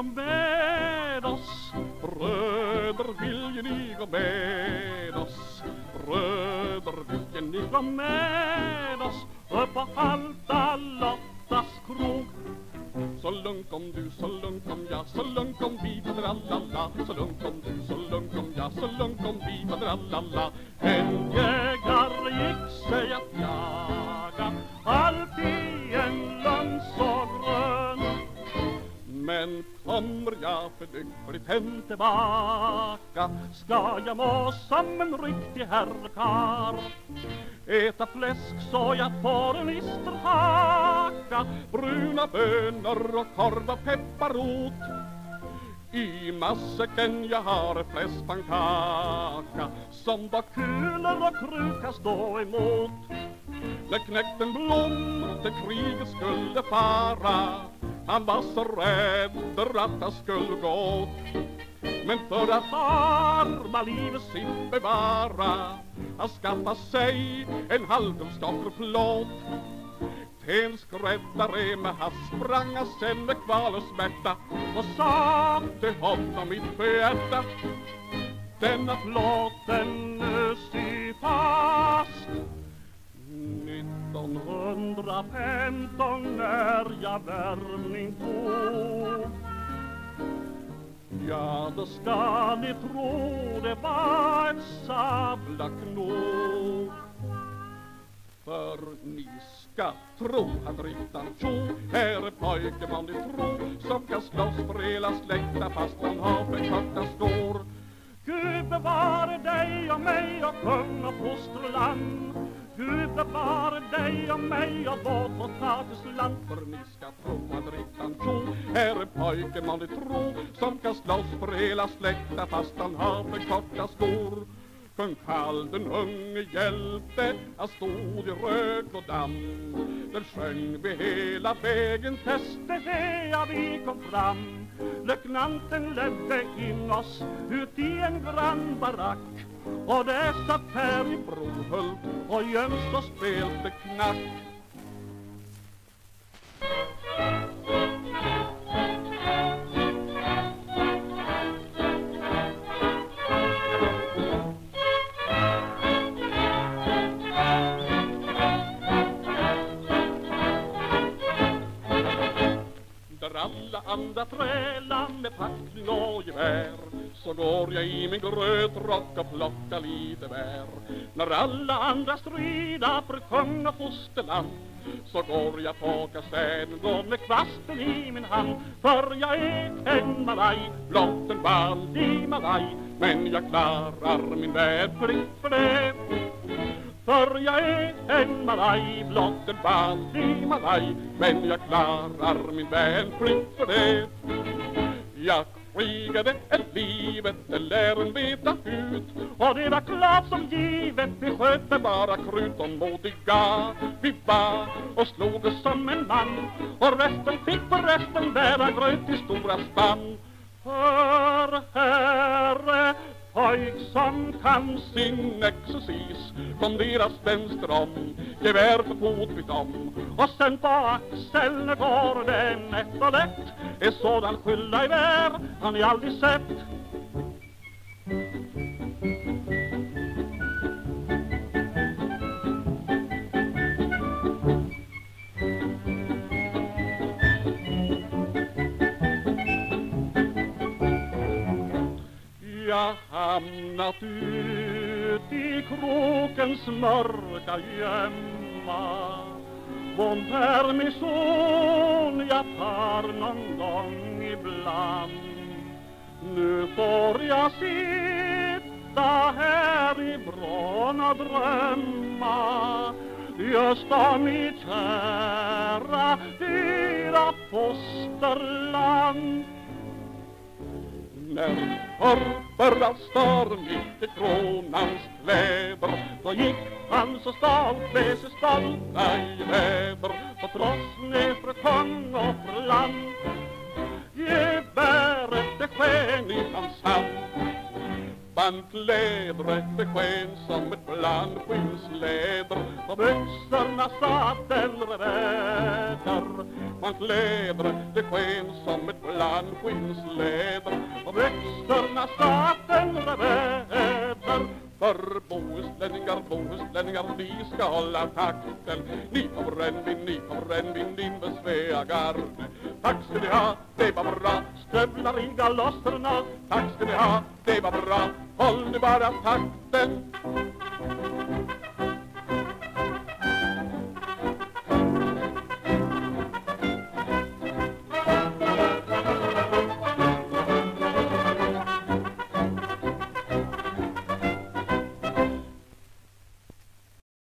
gå med oss? Bröder, vill ni gå med oss? Bröder, vill ni gå med oss? Upp på Halta Lottas krog. Så lugn kom du, så lugn kom jag, så lugn kom vi, faderallala. Så lugn kom du, så lugn kom jag, så lugn kom vi, faderallala. En jägare gick sig att jaga, alltid en lund så grön. Men kommer jag för lyckligt hem tillbaka, ska jag må som en riktig herrkar. Äta fläsk så jag får en isterhaka, bruna bönor och korv och pepparrot. I massäcken jag har fläskpannkaka, som bakkulor och krut kan stå emot. När knäckten Blom till kriget skulle fara, han var så rädd att han skulle gå. Men för att arma livet sitt bevara, han skaffade sig en halvdomstofferplåt. Till en skräddare med hast sprang han sen med kval och smärta och sa till honom mitt på hjärta: denna plåten sy fast. 1915 när jag värvning tog, ja, då ska ni tro det var en sabla knog. För ni ska tro att riktan tjo är en pojke man ni tro, som kan slåss för hela släkta fast man har för korta skor. Gud bevare dig och mig och kung och fosterland. Gud bevare dig och mig och vårt potatisland. För ni ska tro att riktan tjo är en pojke man ni tro, som kan slåss för hela släkta fast han har för korta skor. Kung Karl den unge hjälte, han stod i rök och damm. Den sjöng vi hela vägen, fäste det vi kom fram. Löjtnanten ledde in oss ut i en grann barack, och det satt här i Brohult och Jöns och spelte knack. Där alla andra trälar med fackling och gevär, så går jag i min grötrock och plockar lite bär. När alla andra strider för kung och fosterland, så går jag på kastäden och med kvasten i min hand. För jag är en malaj, blott en vanlig malaj, men jag klarar min värnplikt för det. För jag är en malaj, blott en vanlig malaj, men jag klarar min värnplikt för det. Jag krigade ett livet, det lär en veta ut, och det var klart som givet, vi skötte bara krut och modiga. Vi var och slog oss som en man, och resten fick för resten bära gröt i stora spann. För herre pojk som kan sin exercis, kom deras vänster om, gevär för fot vid dem, och sen på axeln går det nätt och lätt. En sådan skylla i vär har ni aldrig sett. Jag hamnat ut i krokens mörka gömma, von permission jag tar någon gång ibland. Nu får jag sitta här i vrån och drömma just om mitt kära, dyra fosterland. När Torper storm gick i kronans kläder, då gick han så stolt med sig stolta i väder, på tross för kung och för land. Geväret det sken i hans hand, bandklädret det sken som ett blandskinsläder, På byxorna satt en reväder. Man kläder, det sken som ett blandskinsläder. På byxorna satt en reväder. För bohuslänningar, vi ska hålla takten. Ni får brännvin, din besvära garn. Tack ska ni ha, det var bra, stövlar i galosserna. Tack ska ni ha, det var bra, håll nu bara takten.